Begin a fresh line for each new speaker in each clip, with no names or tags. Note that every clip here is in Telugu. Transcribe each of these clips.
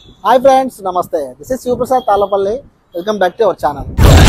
హాయ్ ఫ్రెండ్స్, నమస్తే. This is Shivaprasad Tallapalli. Welcome back to our channel.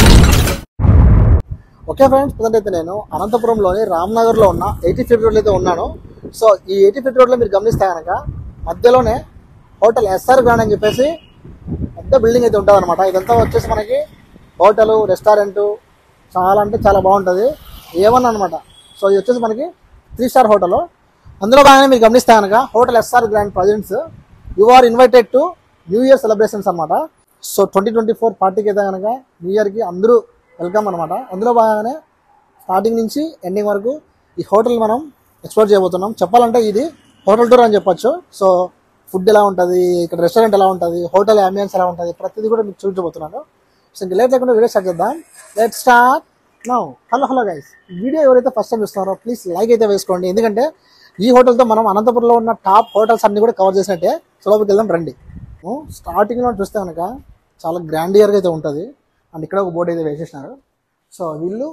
Okay friends, present అయితే నేను అనంతపురంలోని రామ్నగర్లో ఉన్న 80 ఫీట్ రోడ్లో అయితే ఉన్నాను. సో ఈ 80 ఫీట్ రోడ్లో మీరు గమనిస్తే కనుక మధ్యలోనే హోటల్ ఎస్ఆర్ గ్రాండ్ అని చెప్పేసి పెద్ద బిల్డింగ్ అయితే ఉంటుంది అనమాట. ఇదంతా వచ్చేసి మనకి హోటలు, రెస్టారెంటు చాలా అంటే చాలా బాగుంటుంది. ఏమన్నా అనమాట. సో ఇది వచ్చేసి మనకి 3 స్టార్ హోటల్. అందులో బాగానే మీరు గమనిస్తే కనుక hotel SR grand presents you are invited to new year celebrations అనమాట. సో 2024 పార్టీకి అయితే కనుక న్యూ ఇయర్కి అందరూ వెల్కమ్ అనమాట. అందులో బాగానే స్టార్టింగ్ నుంచి ఎండింగ్ వరకు ఈ హోటల్ మనం ఎక్స్ప్లోర్ చేయబోతున్నాం. చెప్పాలంటే ఇది హోటల్ టూర్ అని చెప్పొచ్చు. సో ఫుడ్ ఎలా ఉంటుంది, ఇక్కడ రెస్టారెంట్ ఎలా ఉంటుంది, హోటల్ అంబియన్స్ ఎలా ఉంటుంది, ప్రతిదీ కూడా మీకు చూపించబోతున్నాను. సో ఇంకా లేట్ లేకుండా వీడియో స్టార్ట్ చేద్దాం. Let's start now. Hello guys, video ఎవరైతే ఫస్ట్ టైం చూస్తున్నారో ప్లీజ్ లైక్ అయితే వేసుకోండి. ఎందుకంటే ఈ హోటల్తో మనం అనంతపురంలో ఉన్న టాప్ హోటల్స్ అన్ని కూడా కవర్ చేసినట్టే. లోపలికి వెళ్దాం రండి. స్టార్టింగ్లో చూస్తే కనుక చాలా గ్రాండియర్గా అయితే ఉంటుంది. అండ్ ఇక్కడ ఒక బోర్డు అయితే వేసేసినారు. సో వీళ్ళు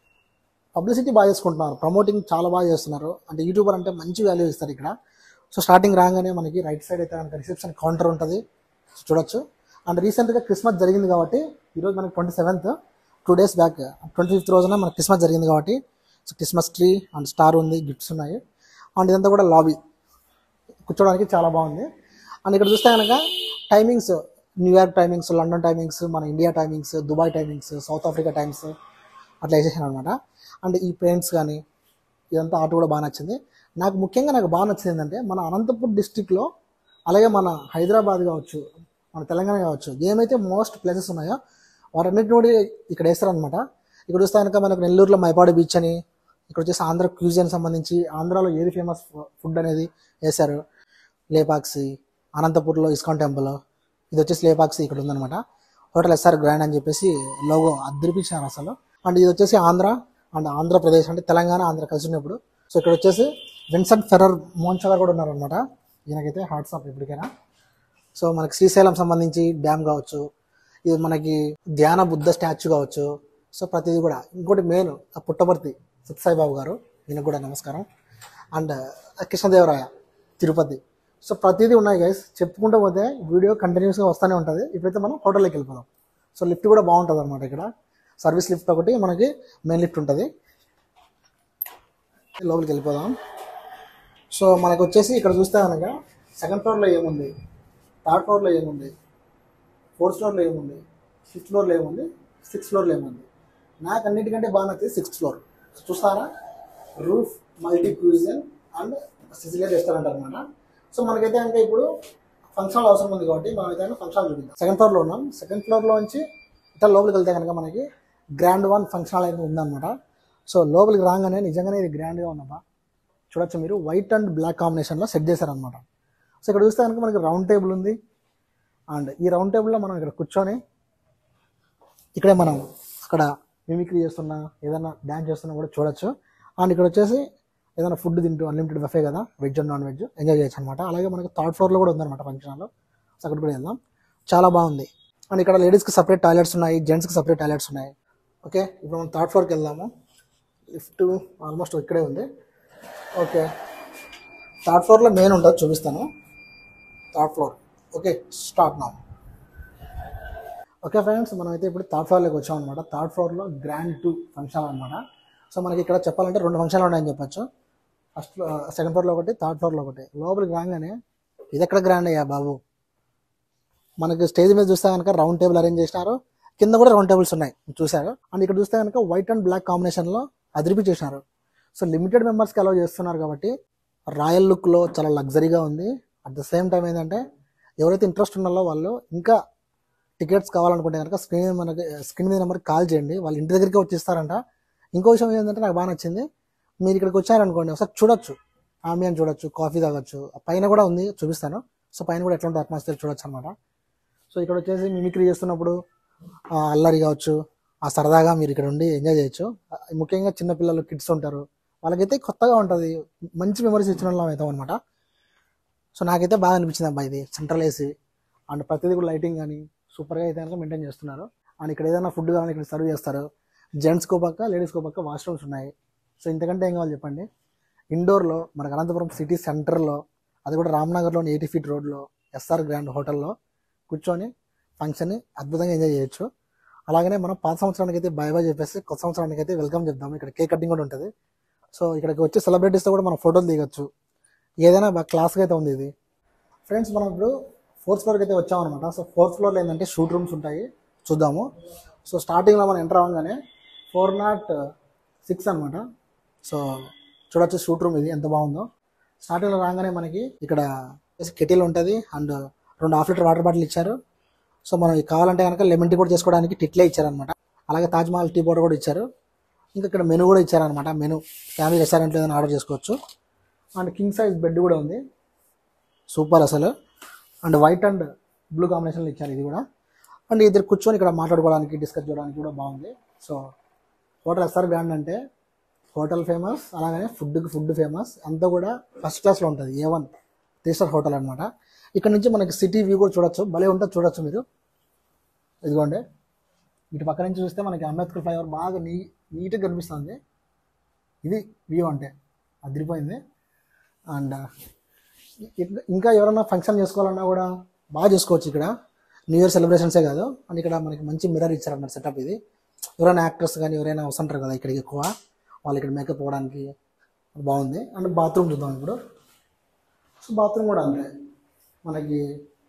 పబ్లిసిటీ బాగా చేసుకుంటున్నారు, ప్రమోటింగ్ చాలా బాగా చేస్తున్నారు. అంటే యూట్యూబర్ అంటే మంచి వాల్యూ ఇస్తారు ఇక్కడ. సో స్టార్టింగ్ రాగానే మనకి రైట్ సైడ్ అయితే కనుక రిసెప్షన్ కౌంటర్ ఉంటుంది, చూడొచ్చు. అండ్ రీసెంట్గా క్రిస్మస్ జరిగింది కాబట్టి ఈరోజు మనకి 27th, 2 days బ్యాక్ 25th రోజున మనకి క్రిస్మస్ జరిగింది కాబట్టి so Christmas tree and star ఉంది, గిఫ్ట్స్ ఉన్నాయి. అండ్ ఇదంతా కూడా లాబీ, కూర్చోడానికి చాలా బాగుంది. అండ్ ఇక్కడ చూస్తే కనుక timings, New York timings, London timings, మన India timings, Dubai timings, South Africa times అట్లా వేసేసాను అనమాట. అండ్ ఈ పెయింట్స్ కానీ ఇదంతా ఆర్ట్ కూడా బాగా నచ్చింది నాకు. ముఖ్యంగా నాకు బాగా నచ్చింది ఏంటంటే మన అనంతపూర్ డిస్టిక్లో, అలాగే మన హైదరాబాద్ కావచ్చు, మన తెలంగాణ కావచ్చు, ఏమైతే మోస్ట్ ప్లేసెస్ ఉన్నాయో వాటన్నిటి నుండి ఇక్కడ వేస్తారనమాట. ఇక్కడ చూస్తే కనుక మనకు నెల్లూరులో మైపాడు బీచ్ అని, ఇక్కడ వచ్చేసి ఆంధ్ర క్యూజిన్ సంబంధించి ఆంధ్రాలో ఏది ఫేమస్ ఫుడ్ అనేది వేశారు. లేపాక్షి, అనంతపూర్లో ఇస్కాన్ టెంపుల్, ఇది వచ్చేసి లేపాక్షి ఇక్కడ ఉందనమాట. హోటల్ ఎస్ఆర్ గ్రాండ్ అని చెప్పేసి లోగో అద్దరిపించారు అసలు. అండ్ ఇది వచ్చేసి ఆంధ్ర అండ్ ఆంధ్రప్రదేశ్, అంటే తెలంగాణ ఆంధ్ర కలిసి ఉన్నప్పుడు. సో ఇక్కడ వచ్చేసి విన్సెంట్ ఫెర్రర్ మోన్చా గారు కూడా ఉన్నారనమాట. ఈయనకైతే హాట్స్ ఆఫ్ ఎప్పటికైనా. సో మనకి శ్రీశైలం సంబంధించి డ్యామ్ కావచ్చు, ఇది మనకి ధ్యాన బుద్ధ స్టాచ్యూ కావచ్చు. సో ప్రతిదీ కూడా. ఇంకోటి మెయిన్ పుట్టపర్తి సత్యసాయిబాబు గారు, ఈయనకు కూడా నమస్కారం. అండ్ కృష్ణదేవరాయ తిరుపతి. సో ప్రతిదీ ఉన్నాయి గైస్. చెప్పుకుంటూ పోతే వీడియో కంటిన్యూస్గా వస్తూనే ఉంటుంది. ఇప్పుడైతే మనం హోటల్లోకి వెళ్ళిపోదాం. సో లిఫ్ట్ కూడా బాగుంటుంది అనమాట. ఇక్కడ సర్వీస్ లిఫ్ట్ ఒకటి, మనకి మెయిన్ లిఫ్ట్ ఉంటుంది. లోపలికి వెళ్ళిపోదాం. సో మనకు వచ్చేసి ఇక్కడ చూస్తే కనుక 2nd ఫ్లోర్లో ఏముంది, 3rd ఫ్లోర్లో ఏముంది, 4th ఫ్లోర్లో ఏముంది, 5th ఫ్లోర్లో ఏముంది, 6th ఫ్లోర్లో ఏముంది. నాకు అన్నిటికంటే బాగా నచ్చింది 6th ఫ్లోర్. చూస్తారా, roof multi cuisine and Sicilian restaurant అనమాట. సో మనకైతే కనుక ఇప్పుడు ఫంక్షన్ హాల్ అవసరం ఉంది కాబట్టి మనం అయితే ఫంక్షన్ హాల్ చూద్దాం. 2nd ఫ్లోర్లో ఉన్నాం. 2nd ఫ్లోర్లో నుంచి ఇట్లా లోపలికి వెళ్తే కనుక మనకి గ్రాండ్ 1 ఫంక్షన్ హాల్ అయితే ఉందన్నమాట. సో లోపలికి రాగానే నిజంగానే ఇది గ్రాండ్గా ఉన్నదా చూడొచ్చు మీరు. వైట్ అండ్ బ్లాక్ కాంబినేషన్లో సెట్ చేశారనమాట. సో ఇక్కడ చూస్తే కనుక మనకి రౌండ్ టేబుల్ ఉంది. అండ్ ఈ రౌండ్ టేబుల్లో మనం ఇక్కడ కూర్చొని ఇక్కడే మనం అక్కడ మిమిక్రీ చేస్తున్నా, ఏదైనా డ్యాన్స్ చేస్తున్నా కూడా చూడొచ్చు. అండ్ ఇక్కడ వచ్చేసి ఏదైనా ఫుడ్ తింటూ అన్లిమిటెడ్ బఫే కదా, veg and non veg enjoy చేయొచ్చు అనమాట. అలాగే మనకి 3rd ఫ్లోర్లో కూడా ఉందన్నమాట ఫంక్షన్ హాల్. సో అక్కడ కూడా వెళ్దాం. చాలా బాగుంది. అండ్ ఇక్కడ లేడీస్కి సపరేట్ టాయిలెట్స్ ఉన్నాయి, జెంట్స్కి సపరేట్ టాయిలెట్స్ ఉన్నాయి. ఓకే, ఇప్పుడు మనం 3rd ఫ్లోర్కి వెళ్దాము. లిఫ్ట్ ఆల్మోస్ట్ ఇక్కడే ఉంది. ఓకే, 3rd ఫ్లోర్లో మెయిన్ ఉంటుంది, చూపిస్తాను. 3rd floor. Okay, start now. Okay friends, మనం అయితే ఇప్పుడు 3rd ఫ్లోర్లోకి వచ్చాం అనమాట. 3rd ఫ్లోర్లో గ్రాండ్ 2 ఫంక్షన్ హాల్ అనమాట. సో మనకి ఇక్కడ చెప్పాలంటే 2 ఫంక్షన్లు ఉన్నాయని చెప్పొచ్చు. 2nd ఫ్లోర్లో ఒకటి, 3rd ఫ్లోర్లో ఒకటి. లోపలికి రాగానే ఇది ఎక్కడ గ్రాండ్ అయ్యా బాబు. మనకి స్టేజ్ మీద చూస్తే కనుక రౌండ్ టేబుల్ అరేంజ్ చేసినారు, కింద కూడా రౌండ్ టేబుల్స్ ఉన్నాయి చూసారు. అండ్ ఇక్కడ చూస్తే కనుక వైట్ అండ్ బ్లాక్ కాంబినేషన్లో అదిరిపించేసినారు. సో లిమిటెడ్ మెంబర్స్కి అలౌ చేస్తున్నారు కాబట్టి రాయల్ లుక్లో చాలా లగ్జరీగా ఉంది. అట్ ద సేమ్ టైం ఏంటంటే ఎవరైతే ఇంట్రెస్ట్ ఉన్నారో వాళ్ళు ఇంకా టికెట్స్ కావాలనుకుంటే కనుక స్క్రీన్ మీద నెంబర్కి కాల్ చేయండి, వాళ్ళు ఇంటి దగ్గరికి వచ్చిస్తారంట. ఇంకో విషయం ఏంటంటే నాకు బాగా నచ్చింది, మీరు ఇక్కడికి వచ్చారనుకోండి ఒకసారి చూడొచ్చు, ఆంబియన్ చూడొచ్చు, కాఫీ తాగొచ్చు. పైన కూడా ఉంది, చూపిస్తాను. సో పైన కూడా ఎట్లా ఉంటుంది అట్మాస్ఫియర్ చూడొచ్చు అనమాట. సో ఇక్కడ వచ్చేసి మిమిక్రీ చేస్తున్నప్పుడు అల్లరి కావచ్చు, ఆ సరదాగా మీరు ఇక్కడ ఉండి ఎంజాయ్ చేయొచ్చు. ముఖ్యంగా చిన్నపిల్లలు, కిడ్స్ ఉంటారు, వాళ్ళకైతే కొత్తగా ఉంటుంది, మంచి మెమరీస్ ఇచ్చిన వాళ్ళం అవుతాం అనమాట. సో నాకైతే బాగా అనిపించింది అబ్బా ఇది. సెంట్రల్ ఏసీ అండ్ ప్రతిదీ కూడా లైటింగ్ కానీ సూపర్గా అయితే కనుక మెయింటైన్ చేస్తున్నారు. అండ్ ఇక్కడ ఏదైనా ఫుడ్ కావాలని ఇక్కడ సర్వ్ చేస్తారు. జెంట్స్కో పక్క, లేడీస్కో పక్క వాష్రూమ్స్ ఉన్నాయి. సో ఇంతకంటే ఏం కావాలి చెప్పండి. ఇండోర్లో మనకు అనంతపురం సిటీ సెంటర్లో, అది కూడా రామ్నగర్లోని 80 ఫీట్ రోడ్లో ఎస్ఆర్ గ్రాండ్ హోటల్లో కూర్చొని ఫంక్షన్ని అద్భుతంగా ఎంజాయ్ చేయొచ్చు. అలాగనే మనం పాత సంవత్సరానికి అయితే బై బై చెప్పేసి కొత్త సంవత్సరానికి అయితే వెల్కమ్ చెప్దాము. ఇక్కడ కేక్ కటింగ్ కూడా ఉంటుంది. సో ఇక్కడికి వచ్చే సెలబ్రిటీస్తో కూడా మనం ఫోటోలు దిగొచ్చు. ఏదైనా బాగా క్లాస్గా అయితే ఉంది ఇది. ఫ్రెండ్స్ మనం ఇప్పుడు 4th ఫ్లోర్కి అయితే వచ్చామన్నమాట. సో 4th ఫ్లోర్లో ఏంటంటే షూట్ రూమ్స్ ఉంటాయి, చూద్దాము. సో స్టార్టింగ్లో మనం ఎంటర్ అవ్వగానే 406 అనమాట. సో చూడొచ్చు షూట్ రూమ్ ఇది ఎంత బాగుందో. స్టార్టింగ్లో రాగానే మనకి ఇక్కడ కెటిల్ ఉంటుంది and 2 half litre water bottle ఇచ్చారు. సో మనం కావాలంటే కనుక లెమన్ టీ కూడా చేసుకోవడానికి టిట్లే ఇచ్చారనమాట. అలాగే తాజ్మహల్ టీ పౌడర్ కూడా ఇచ్చారు. ఇంకా ఇక్కడ మెనూ కూడా ఇచ్చారనమాట. మెనూ ఫ్యామిలీ రెస్టారెంట్లో ఏదైనా ఆర్డర్ చేసుకోవచ్చు. అండ్ కింగ్ సైజ్ బెడ్ కూడా ఉంది, సూపర్ అసలు. అండ్ వైట్ అండ్ బ్లూ కాంబినేషన్లో ఇచ్చారు ఇది కూడా. అండ్ ఇద్దరు కూర్చొని ఇక్కడ మాట్లాడుకోవడానికి డిస్కస్ చేయడానికి కూడా బాగుంది. సో హోటల్ ఎస్ఆర్ గ్రాండ్ అంటే హోటల్ ఫేమస్, అలాగనే ఫుడ్ ఫేమస్, అంతా కూడా ఫస్ట్ క్లాస్లో ఉంటుంది. A1 3 స్టార్ హోటల్ అనమాట. ఇక్కడ నుంచి మనకి సిటీ వ్యూ కూడా చూడొచ్చు, భలే ఉంటుంది చూడొచ్చు మీరు. ఇదిగోండి ఇటు పక్క నుంచి చూస్తే మనకి అంబేద్కర్ ఫ్లైఓవర్ బాగా నీట్గా కనిపిస్తుంది. ఇది వ్యూ అంటే అదిరిపోయింది. అండ్ ఇంకా ఎవరైనా ఫంక్షన్ చేసుకోవాలన్నా కూడా బాగా చేసుకోవచ్చు ఇక్కడ. న్యూ ఇయర్ సెలబ్రేషన్సే కాదు. అండ్ ఇక్కడ మనకి మంచి మిర్రర్ ఇచ్చారన్నమాట సెటప్ ఇది. ఎవరైనా యాక్టర్స్ కానీ ఎవరైనా వస్తుంటారు కదా ఇక్కడికి ఎక్కువ, వాళ్ళు ఇక్కడ మేకప్ అవ్వడానికి బాగుంది. అండ్ బాత్రూమ్ చూద్దాం ఇప్పుడు. సో బాత్రూమ్ కూడా అంతే, మనకి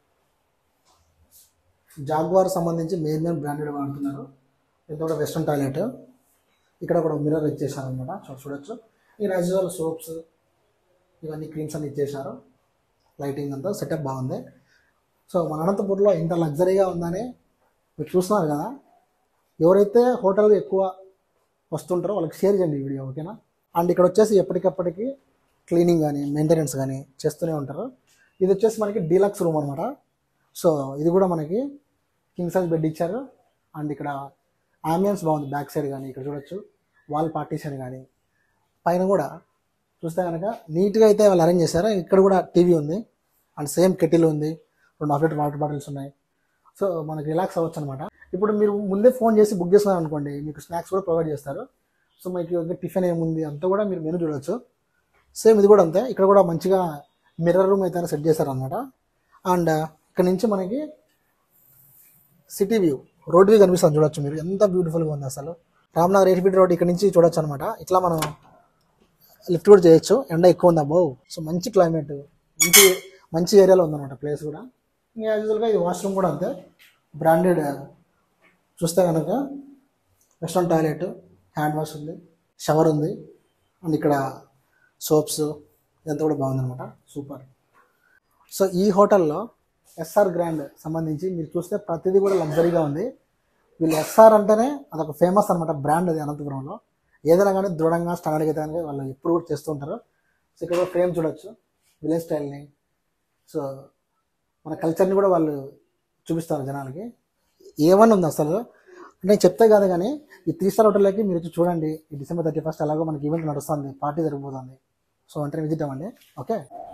జాగ్వార్ సంబంధించి మెయిన్ బ్రాండెడ్ వాడుతున్నారు. ఇది కూడా వెస్ట్రన్ టాయిలెట్. ఇక్కడ కూడా మిర్రర్ ఇచ్చేసారనమాట, చూడొచ్చు. ఈ యాజ్ యూజువల్ సోప్స్ ఇవన్నీ క్రీమ్స్ అన్ని ఇచ్చేసారు. లైటింగ్ అంతా సెటప్ బాగుంది. సో మన అనంతపూర్లో ఇంత లగ్జరీగా ఉందని మీరు చూస్తున్నారు కదా. ఎవరైతే హోటల్ ఎక్కువ వస్తుంటారో వాళ్ళకి షేర్ చేయండి ఈ వీడియో, ఓకేనా. అండ్ ఇక్కడ వచ్చేసి ఎప్పటికప్పటికి క్లీనింగ్ కానీ మెయింటెనెన్స్ కానీ చేస్తూనే ఉంటారు. ఇది వచ్చేసి మనకి డీలక్స్ రూమ్ అనమాట. సో ఇది కూడా మనకి కింగ్ సైజ్ బెడ్ ఇచ్చారు. అండ్ ఇక్కడ ఆంబియన్స్ బాగుంది, బ్యాక్ సైడ్ కానీ ఇక్కడ చూడొచ్చు వాల్ పార్టీషన్ కానీ. పైన కూడా చూస్తే కనుక నీట్గా అయితే వాళ్ళు అరేంజ్ చేశారు. ఇక్కడ కూడా టీవీ ఉంది అండ్ సేమ్ కెటిల్ ఉంది, 2 హాఫ్ లీటర్ వాటర్ బాటిల్స్ ఉన్నాయి. సో మనకి రిలాక్స్ అవ్వచ్చు అనమాట. ఇప్పుడు మీరు ముందే ఫోన్ చేసి బుక్ చేసుకున్నారు అనుకోండి, మీకు స్నాక్స్ కూడా ప్రొవైడ్ చేస్తారు. సో మీకు టిఫిన్ ఏముంది అంతా కూడా మీరు మెనూ చూడవచ్చు. సేమ్ ఇది కూడా అంతే. ఇక్కడ కూడా మంచిగా మిర్రర్ రూమ్ అయితే సెట్ చేశారనమాట. అండ్ ఇక్కడ నుంచి మనకి సిటీ వ్యూ, రోడ్ వ్యూ కనిపిస్తుంది చూడొచ్చు మీరు. ఎంత బ్యూటిఫుల్గా ఉంది అసలు. రామ్నగర్ 8 ఫీట్ రోడ్ ఇక్కడ నుంచి చూడొచ్చు అనమాట. ఇట్లా మనం లిఫ్ట్ కూడా చేయొచ్చు. ఎండ ఎక్కువ ఉంది అబ్బో. సో మంచి క్లైమేట్, మంచి ఏరియాలో ఉందన్నమాట ప్లేస్ కూడా. ఇంకా యూజువల్గా ఈ వాష్రూమ్ కూడా అంతే బ్రాండెడ్. చూస్తే కనుక వెస్ట్రన్ టాయిలెట్, హ్యాండ్ వాష్ ఉంది, షవర్ ఉంది. అండ్ ఇక్కడ సోప్స్ ఇదంతా కూడా బాగుందన్నమాట, సూపర్. సో ఈ హోటల్లో ఎస్ఆర్ గ్రాండ్ సంబంధించి మీరు చూస్తే ప్రతిదీ కూడా లగ్జరీగా ఉంది. వీళ్ళు ఎస్ఆర్ అంటేనే అదొక ఫేమస్ అనమాట బ్రాండ్ అది అనంతపురంలో. ఏదైనా కానీ దృఢంగా స్టాండర్డ్గా అయితే కానీ వాళ్ళు ఎప్పుడు కూడా చేస్తూ ఉంటారు. సో ఇక్కడ ఫ్రేమ్ చూడొచ్చు, విలేజ్ స్టైల్ని. సో మన కల్చర్ని కూడా వాళ్ళు చూపిస్తారు జనాలకి. A1 ఉంది అసలు. నేను చెప్తే కాదు కానీ ఈ 3 స్టార్ హోటల్లోకి మీరు వచ్చి చూడండి. ఈ December 31 అలాగో మనకి ఈవెంట్ నడుస్తుంది, పార్టీ జరిగిపోతుంది. సో అంటే విజిట్ అవ్వండి, ఓకే.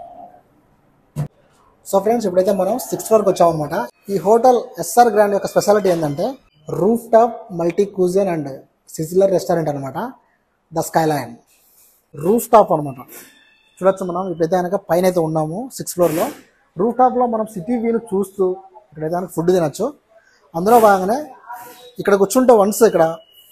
సో ఫ్రెండ్స్ ఇప్పుడైతే మనం 6th ఫ్లోర్కి వచ్చామన్నమాట. ఈ హోటల్ ఎస్ఆర్ గ్రాండ్ యొక్క స్పెషాలిటీ ఏంటంటే roof top multi cuisine and sizzler restaurant అనమాట. ద స్కైలైన్ రూఫ్ టాప్ అనమాట. చూడొచ్చు మనం ఇప్పుడైతే కనుక పైన అయితే ఉన్నాము 6th ఫ్లోర్లో. రూఫ్ టాప్లో మనం సిటీ వ్యూను చూస్తూ ఇక్కడైతే కనుక ఫుడ్ తినచ్చు. అందులో భాగంగానే ఇక్కడ కూర్చుంటే వన్స్ ఇక్కడ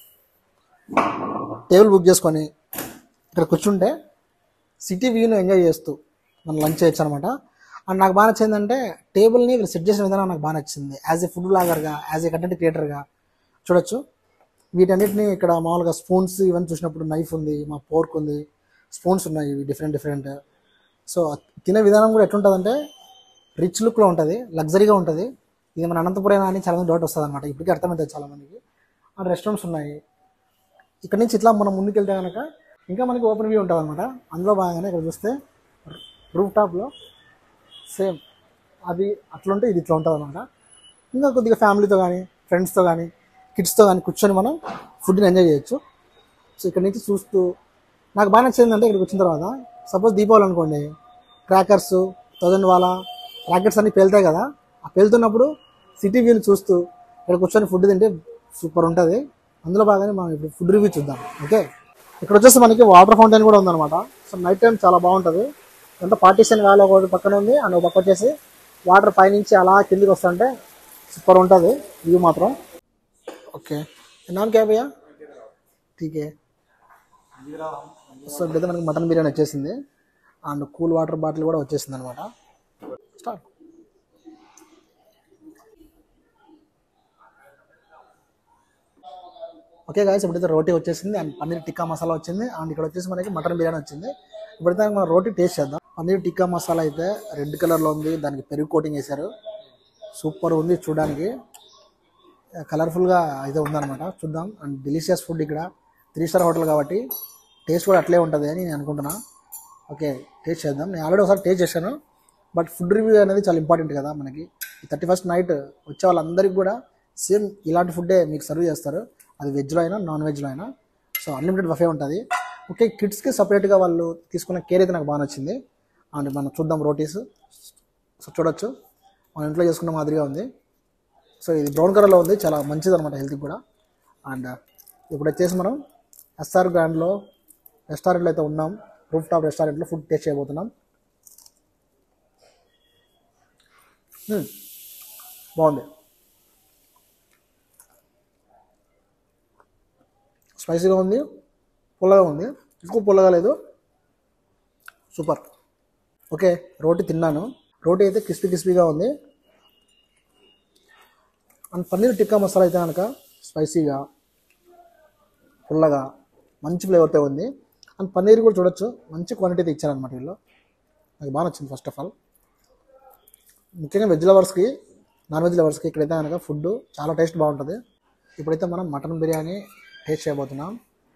టేబుల్ బుక్ చేసుకొని ఇక్కడ కూర్చుంటే సిటీ వ్యూను ఎంజాయ్ చేస్తూ మనం లంచ్ చేయొచ్చు అనమాట. అండ్ నాకు బాగా నచ్చిందంటే టేబుల్ని వీళ్ళు సెట్ చేసిన విధానం నాకు బాగా నచ్చింది. యాజ్ ఏ ఫుడ్ బ్లాగర్గా, యాజ్ ఏ కంటెంట్ క్రియేటర్గా చూడొచ్చు. వీటన్నిటిని ఇక్కడ మామూలుగా స్పూన్స్ ఇవన్నీ చూసినప్పుడు నైఫ్ ఉంది, మా పోర్క్ ఉంది, స్పూన్స్ ఉన్నాయి, ఇవి డిఫరెంట్. సో తినే విధానం కూడా ఎట్లుంటుందంటే రిచ్ లుక్లో ఉంటుంది, లగ్జరీగా ఉంటుంది. ఇది మన అనంతపురం అని చాలా మంది డౌట్ వస్తుంది అనమాట. ఇప్పటికీ అర్థమవుతుంది చాలామందికి. అండ్ రెస్టారెంట్స్ ఉన్నాయి. ఇక్కడ నుంచి ఇట్లా మనం ముందుకు వెళ్తే కనుక ఇంకా మనకి ఓపెన్ వ్యూ ఉంటుంది అనమాట. అందులో భాగంగానే ఇక్కడ చూస్తే రూఫ్ టాప్లో సేమ్ అది అట్లుంటే ఇది ఇట్లా ఉంటుంది అనమాట. ఇంకా కొద్దిగా ఫ్యామిలీతో కానీ ఫ్రెండ్స్తో కానీ కిడ్స్తో కానీ కూర్చొని మనం ఫుడ్ని ఎంజాయ్ చేయొచ్చు. సో ఇక్కడ నుంచి చూస్తూ నాకు బాగా నచ్చిందంటే ఇక్కడికి వచ్చిన తర్వాత సపోజ్ దీపావళి అనుకోండి, క్రాకర్స్ 1000 వాలా రాకెట్స్ అన్నీ పేలుతాయి కదా. ఆ పేలుతున్నప్పుడు సిటీ వ్యూని చూస్తూ ఇక్కడ కూర్చొని ఫుడ్ తింటే సూపర్ ఉంటుంది. అందులో బాగానే మనం ఇప్పుడు ఫుడ్ రివ్యూ చూద్దాం, ఓకే. ఇక్కడ వచ్చేసి మనకి వాటర్ ఫౌంటైన్ కూడా ఉందన్నమాట. సో నైట్ టైం చాలా బాగుంటుంది. ఎంత పార్టీషన్ వాల్ ఒకటి పక్కన ఉంది అండ్ ఒక పక్క వచ్చేసి వాటర్ పైనుంచి అలా కిందికి వస్తుంటే సూపర్ ఉంటుంది వ్యూ మాత్రం. ఓకే నామ్ క్యా భయ్యా? ఠీకే. సో ఇప్పుడైతే మనకి మటన్ బిర్యానీ వచ్చేసింది అండ్ కూల్ వాటర్ బాటిల్ కూడా వచ్చేసింది అనమాట. స్టార్ట్. ఓకే గాయస్, ఇప్పుడైతే రోటీ వచ్చేసింది అండ్ పన్నీర్ టిక్కా మసాలా వచ్చింది అండ్ ఇక్కడ వచ్చేసి మనకి మటన్ బిర్యానీ వచ్చింది. ఇప్పుడైతే మనం రోటీ టేస్ట్ చేద్దాం. పన్నీర్ టిక్కా మసాలా అయితే రెడ్ కలర్లో ఉంది, దానికి పెరుగు కోటింగ్ వేశారు. సూపర్ ఉంది చూడడానికి, కలర్ఫుల్గా అయితే ఉందన్నమాట. చూద్దాం. అండ్ డెలిషియస్ ఫుడ్ ఇక్కడ 3 స్టార్ హోటల్ కాబట్టి టేస్ట్ కూడా అట్లే ఉంటుంది అని నేను అనుకుంటున్నా. ఓకే టేస్ట్ చేద్దాం. నేను ఆల్రెడీ ఒకసారి టేస్ట్ చేశాను, బట్ ఫుడ్ రివ్యూ అనేది చాలా ఇంపార్టెంట్ కదా మనకి. ఈ 31st నైట్ వచ్చే వాళ్ళందరికీ కూడా సేమ్ ఇలాంటి ఫుడ్డే మీకు సర్వ్ చేస్తారు, అది వెజ్లో అయినా నాన్ వెజ్లో అయినా. సో అన్లిమిటెడ్ బఫే ఉంటుంది. ఓకే కిడ్స్కి సపరేట్గా వాళ్ళు తీసుకున్న కేర్ అయితే నాకు బాగా నచ్చింది. అండ్ మనం చూద్దాం రోటీస్. సో చూడొచ్చు మన ఇంట్లో చేసుకున్న మాదిరిగా ఉంది. సో ఇది బ్రౌన్ కలర్లో ఉంది, చాలా మంచిది అనమాట హెల్త్కి కూడా. అండ్ ఇప్పుడు వచ్చేసి మనం ఎస్ఆర్ గ్రాండ్లో రెస్టారెంట్లో అయితే ఉన్నాం. రూఫ్ టాప్ రెస్టారెంట్లో ఫుడ్ టేస్ట్ చేయబోతున్నాం. బాగుంది, స్పైసీగా ఉంది, పుల్లగా ఉంది, ఎక్కువ పుల్లగా లేదు, సూపర్. ఓకే రోటీ తిన్నాను, రోటీ అయితే క్రిస్పీగా ఉంది. అండ్ పన్నీర్ టిక్కా మసాలా అయితే కనుక స్పైసీగా పుల్లగా మంచి ఫ్లేవర్తో ఉంది. అండ్ పన్నీర్ కూడా చూడొచ్చు, మంచి క్వాంటిటీ అయితే ఇచ్చారనమాట వీళ్ళు, నాకు బాగా నచ్చింది. ఫస్ట్ ఆఫ్ ఆల్ ముఖ్యంగా వెజ్ లవర్స్కి నాన్ వెజ్ లవర్స్కి ఇక్కడైతే కనుక ఫుడ్ చాలా టేస్ట్ బాగుంటుంది. ఇప్పుడైతే మనం మటన్ బిర్యానీ టేస్ట్ చేయబోతున్నాం.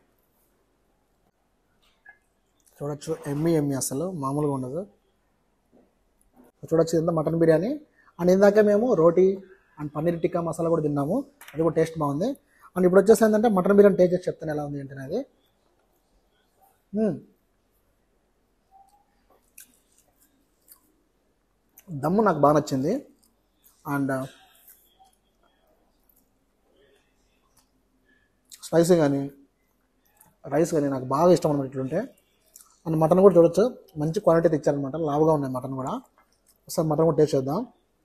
చూడొచ్చు ఎమ్మి అసలు మామూలుగా ఉండదు. చూడొచ్చు ఇదంతా మటన్ బిర్యానీ. అండ్ ఇందాక మేము రోటీ అండ్ పన్నీర్ టిక్కా మసాలా కూడా తిన్నాము, అది కూడా టేస్ట్ బాగుంది. అండ్ ఇప్పుడు వచ్చేసి ఏంటంటే మటన్ బిర్యానీ టేస్ట్ చేసి చెప్తాను ఎలా ఉంది అంటే అది. దమ్ము నాకు బాగా నచ్చింది. అండ్ స్పైసీ కానీ రైస్ కానీ నాకు బాగా ఇష్టం అనమాట ఇట్లుంటే. అండ్ మటన్ కూడా చూడొచ్చు, మంచి క్వాలిటీ తెచ్చారనమాట, లావుగా ఉన్నాయి మటన్ కూడా. ఒకసారి మటన్ కూడా టేస్ట్ చేద్దాం.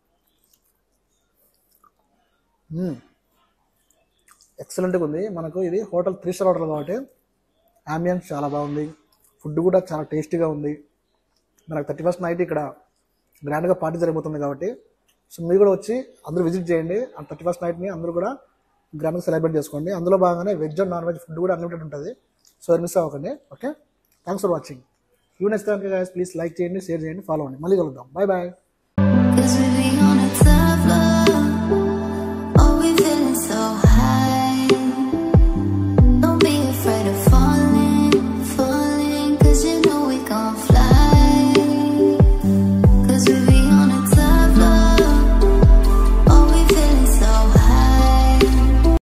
ఎక్సలెంట్గా ఉంది. మనకు ఇది హోటల్ 3 స్టార్ హోటల్ కాబట్టి అంబియన్స్ చాలా బాగుంది, ఫుడ్ కూడా చాలా టేస్టీగా ఉంది. మనకు 31st నైట్ ఇక్కడ గ్రాండ్గా పార్టీ జరగబోతుంది కాబట్టి సో మీరు కూడా వచ్చి అందరూ విజిట్ చేయండి. ఆ 31st నైట్ని అందరూ కూడా గ్రాండ్గా సెలబ్రేట్ చేసుకోండి. అందులో భాగంగానే veg and non veg food కూడా అన్లిమిటెడ్ ఉంటుంది. సో మిస్ అవ్వకండి. Okay thanks for watching. You next time guys please like చేయండి, షేర్ చేయండి, ఫాలో అవ్వండి. మళ్ళీ కలుద్దాం. Bye bye.